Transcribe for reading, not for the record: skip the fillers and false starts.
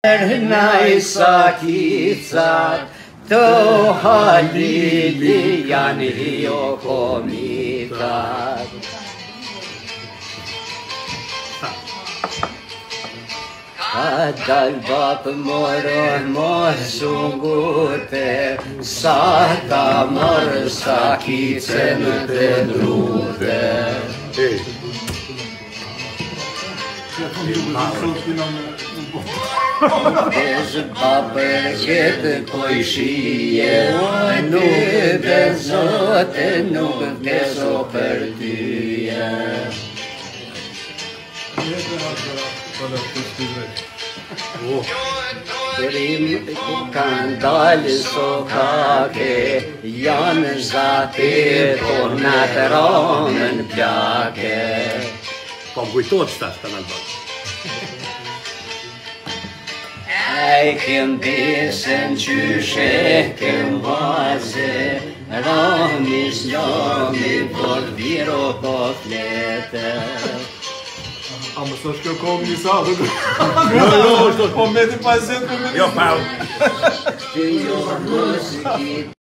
Nai sakicat, to halilian hio komitat. Kadal bap moron mosungute, sata mor sakicen te drute. Bez babă ce coișie, nu de zote, nu de sopărtie. Prim cu candale socake, Ian zate tornat român pleache. Kom kujtohet tash kanal bak. Ai când besen qyshe kem vaze, Ramis lami por viro po flete. A më thosh kjo kom një sa, jo, po meti 50 minuta. Jo, pa. Kjo muziki